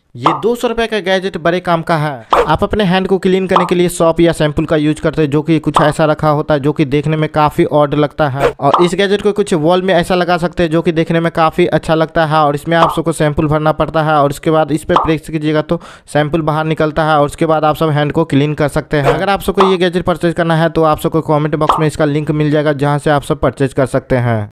ये 200 रुपये का गैजेट बड़े काम का है। आप अपने हैंड को क्लीन करने के लिए सॉप या शैम्पूल का यूज करते हैं, जो कि कुछ ऐसा रखा होता है जो कि देखने में काफ़ी ऑड लगता है। और इस गैजेट को कुछ वॉल में ऐसा लगा सकते हैं जो कि देखने में काफ़ी अच्छा लगता है। और इसमें आप सबको शैम्पूल भरना पड़ता है और उसके बाद इस पर प्रेस कीजिएगा तो शैम्पूल बाहर निकलता है और उसके बाद आप सब हैंड को क्लीन कर सकते हैं। अगर आप सबको ये गैजेट परचेज करना है तो आप सबको कॉमेंट बॉक्स में इसका लिंक मिल जाएगा, जहाँ से आप सब परचेज कर सकते हैं।